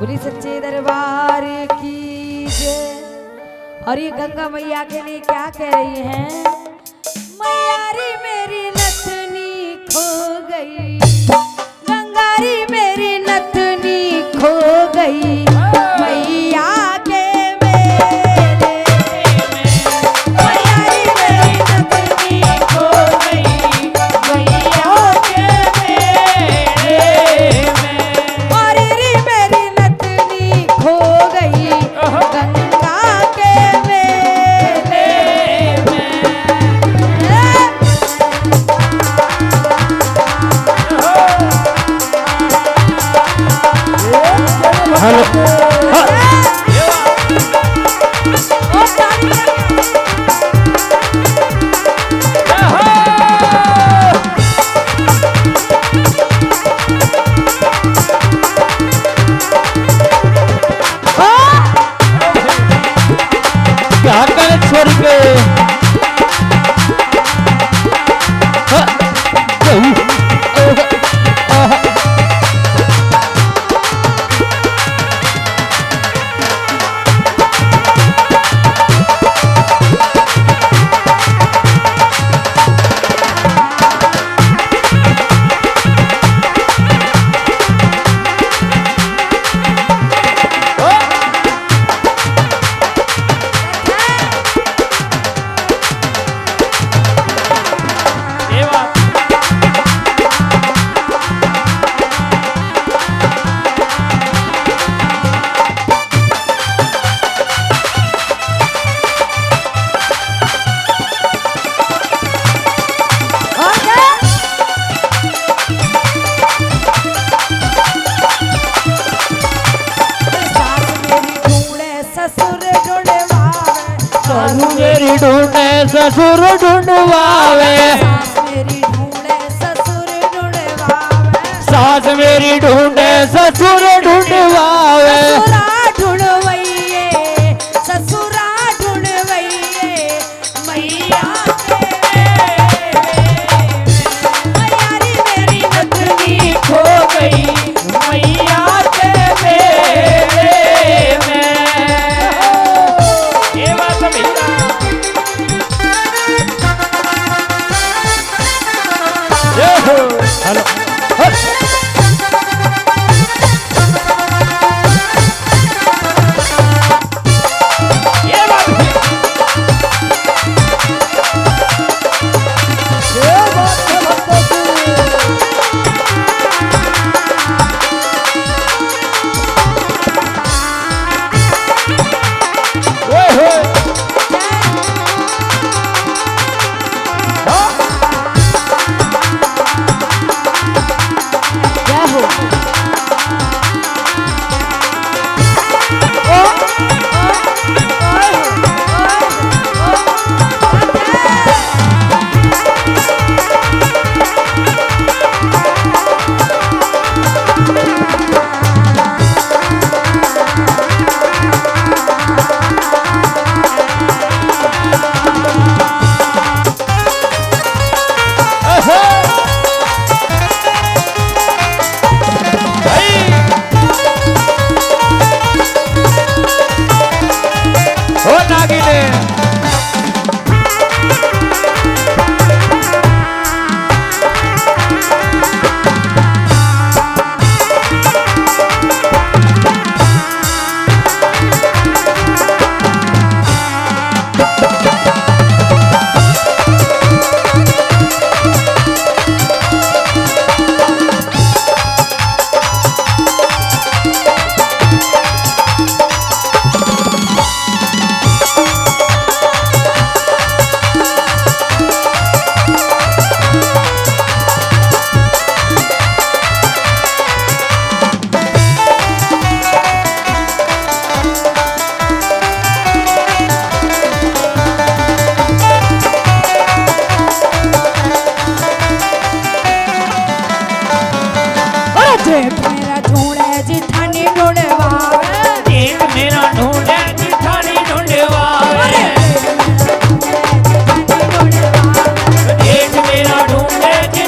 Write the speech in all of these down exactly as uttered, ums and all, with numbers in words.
बोली सच्चे दरबार की जय। और ये गंगा मैया के लिए क्या कह रही हैं? मैयारी मेरी नथनी खो गई, गंगारी मेरी नथनी खो गई, मैया के मेले में मैयारी मेरी नथनी खो गई, मैया के मेले में। और री मेरी नथनी खो गई गंगा के मेले में। हेलो क्या करे छोड़ के मेरी ढूंढे ससुर ढूंढवावे, सास मेरी ढूंढे ससुर ढूंढवावे, ढूंढवैये ससुरा ढूंढवैये मैया मैयारी मेरी नथनी खो गई, मैया के मेले में। ये बात मिलता हेलो ये बात ये बात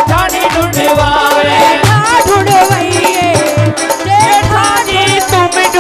ढूंढवावे, ढूंढवावे, जेठानी तुम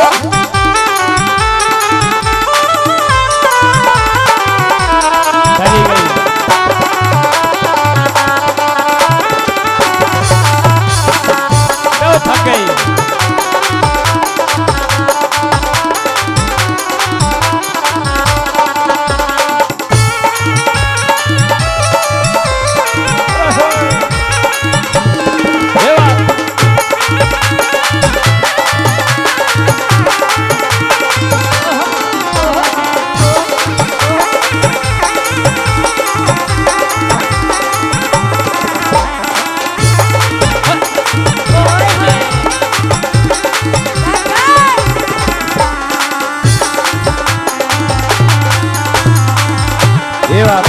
चली गई। क्यों थक गई? ये बात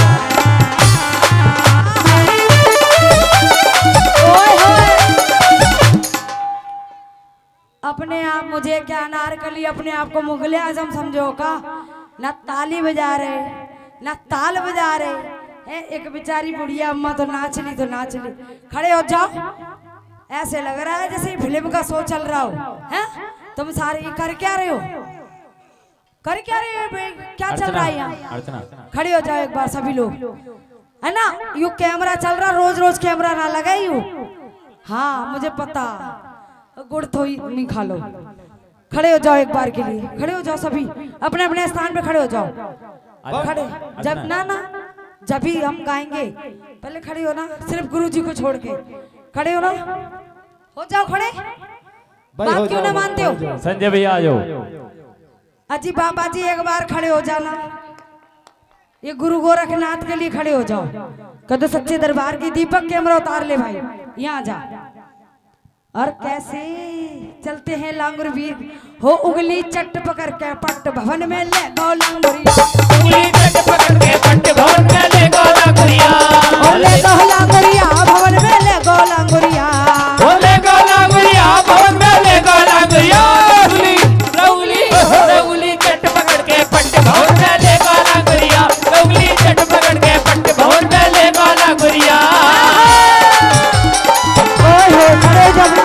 अपने आप मुझे क्या अनारकली अपने आप को मुगले आजम समझो का। ना ताली बजा रहे ना ताल बजा रहे हैं। एक बेचारी बुढ़िया अम्मा तो नाच ली तो नाच ली। खड़े हो जाओ। ऐसे लग रहा है जैसे फिल्म का शो चल रहा हो। हैं तुम सारे ये कर क्या रहे हो? कर क्या रहे हो बे? क्या चल रहा है यहाँ? अर्चना खड़े हो जाओ एक बार सभी लोग, है ना। यू कैमरा चल रहा, रोज रोज कैमरा ना लगाई हूँ। हाँ मुझे पता, गुड़ थोड़ी नहीं खा लो। खड़े हो जाओ एक बार के लिए, खड़े हो जाओ सभी, अपने अपने स्थान पे खड़े हो जाओ। खड़े जब ना ना जब भी हम गाएंगे पहले खड़े हो ना, सिर्फ गुरु जी को छोड़ के खड़े हो ना। हो जाओ खड़े, बात क्यों ना मानते हो? संजय भैया आ जाओ। अजी बाबा जी एक बार खड़े हो जाना। ये गुरु गोरखनाथ के लिए खड़े हो जाओ। कदो सच्चे दरबार की दीपक कैमरा उतार ले भाई, यहाँ जा। और कैसे चलते हैं लांगुर वीर हो, उंगली चट पकड़ के पट्ट भवन में ले गो लांगुरिया। उंगली चट पकड़ के पट्ट भवन में ले गो लांगुरिया। ले गो लांगुरिया भवन में ले गो लांगुरिया। ले गो लांगुरिया भवन में ले गो लांगुरिया। उंगली चट पकड़ के पट्ट भवन में ले गो लांगुरिया। उंगली चट पकड़ के पट्ट भवन में ले गो लांगुरिया। ओए खड़े जब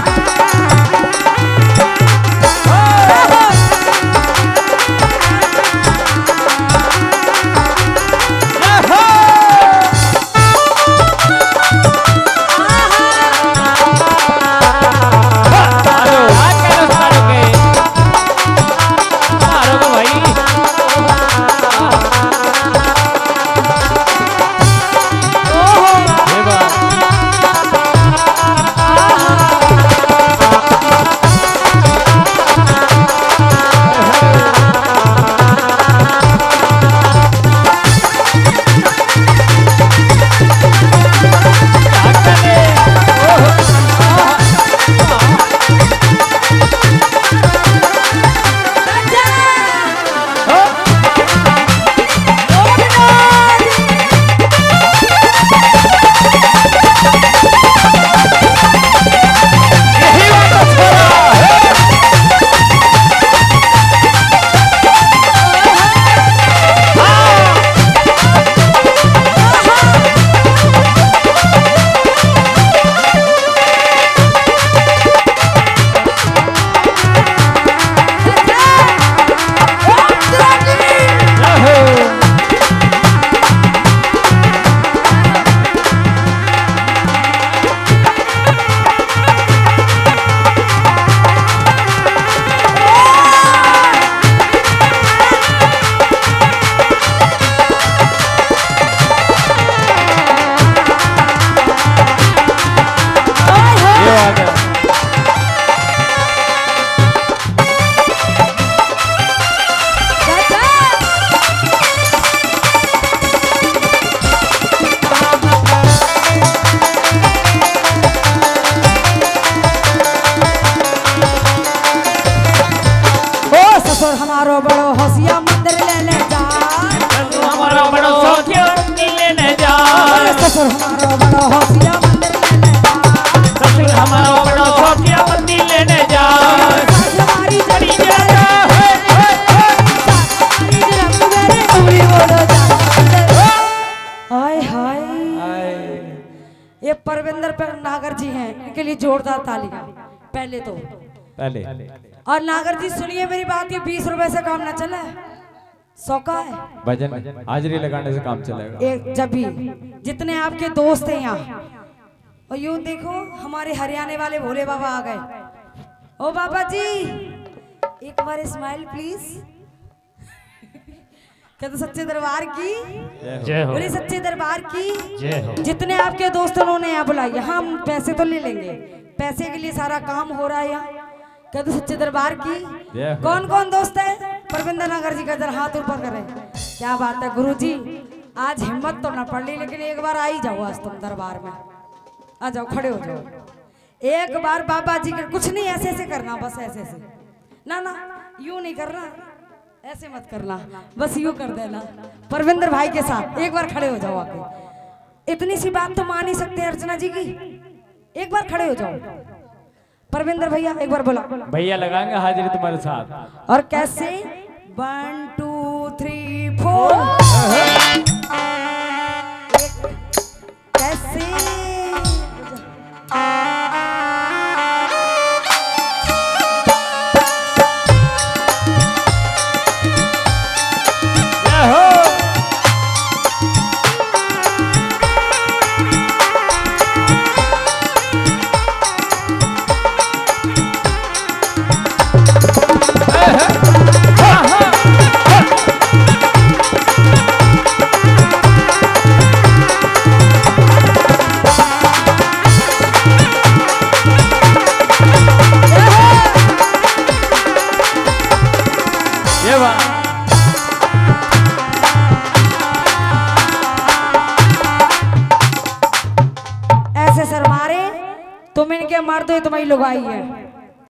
हमारो बड़ो हसिया मंदिर लेने जा। हमारो बड़ो हसिया मंदिर लेने जा। ससुर हमारो बड़ो हसिया मंदिर लेने जा। ससुर हमारो बड़ो हसिया मंदिर लेने जा। हमारी जड़ी जा हाय हाय। ये परविंदर नागर जी हैं, इनके लिए जोरदार तालियां। पहले तो पहले। और नागर जी सुनिए मेरी बात, ये बीस रुपए से काम ना चले, सौ का है। भजन हाजिरी लगाने से काम चलेगा। एक जब भी जितने आपके दोस्त हैं यहाँ, और यूं देखो हमारे हरियाणा वाले भोले बाबा आ गए। ओ बाबा जी एक बार स्माइल प्लीज। क्या तो सच्चे दरबार की जय हो। बोले सच्चे दरबार की जय हो। जितने आपके दोस्त उन्होंने यहाँ बुलाई, हम पैसे तो ले लेंगे, पैसे के लिए सारा काम हो रहा है यहाँ। क्या तो सच्चे दरबार की कौन कौन दोस्त है? परविंदर नगर जी का जरा हाथ ऊपर करें। क्या बात है गुरु जी, आज हिम्मत तो ना पड़ ली, लेकिन एक बार आ ही जाओ आज तुम दरबार में, आ जाओ खड़े हो जाओ एक बार बाबा जी के। कुछ नहीं ऐसे ऐसे करना, बस ऐसे ऐसे, ना ना यूं नहीं करना, ऐसे मत करना, बस यूं कर देना परविंदर भाई के साथ। एक बार खड़े हो जाओ आके, इतनी सी बात तो मान ही सकते हैं अर्चना जी की। एक बार खड़े हो जाओ परविंदर भैया, एक बार बोला भैया लगाएंगे हाजिरी तुम्हारे साथ। और कैसे? One two three four. कैसे? ऐसे सर मारे तुम इनके मार दो, तुम्हारी लुगाई है।